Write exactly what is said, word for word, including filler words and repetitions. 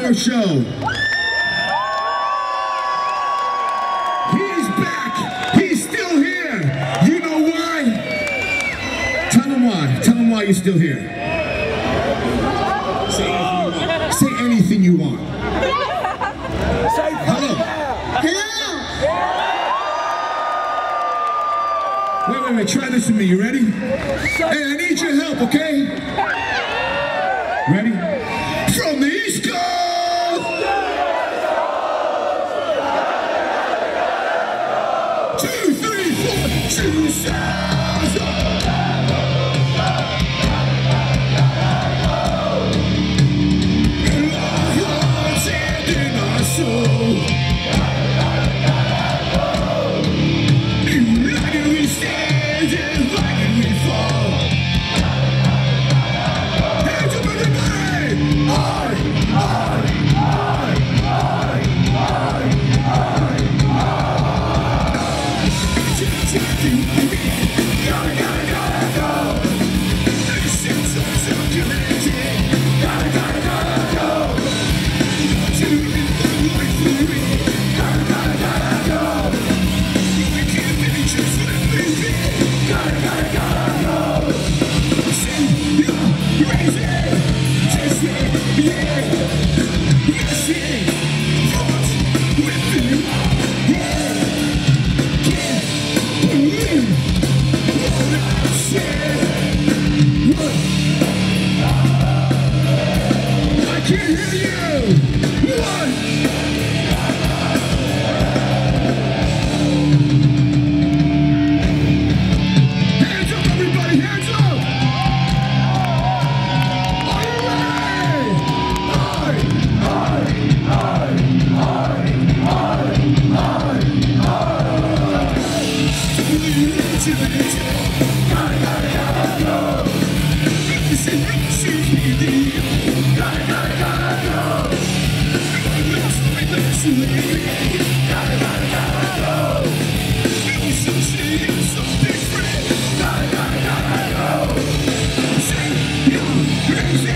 hour show. He's back. He's still here. You know why? Tell him why. Tell him why you're still here. Say anything you want. Say anything you want. Hello. Hello. Wait, wait, wait. Try this with me. You ready? Hey, I need your help, okay? Ready? From the East Coast! Two, three, four, two, south! In our hearts and in our soul. United we stand, divided we fall. Hands up everybody! I, I, I, I, I, I, I. Gotta, gotta, gotta go. This is uncirculated. Gotta, gotta, gotta go. To live the life we live. Gotta, gotta, gotta go. We can't be just let me be. Gotta, gotta, gotta go. See, you're crazy. Just let me in. Yes, it wants with you. Yeah. Can't believe what I said. I can't hear you. What? Hands up, everybody, hands up! Are you ready? I, I, I, I, I, I, I. To the intimate, gotta, gotta, gotta go. Listen, listen, listen, gotta, gotta, gotta go. Listen, listen, listen, gotta, gotta, gotta go. Feel so sick, so different. Gotta, gotta, gotta go. Say you're crazy.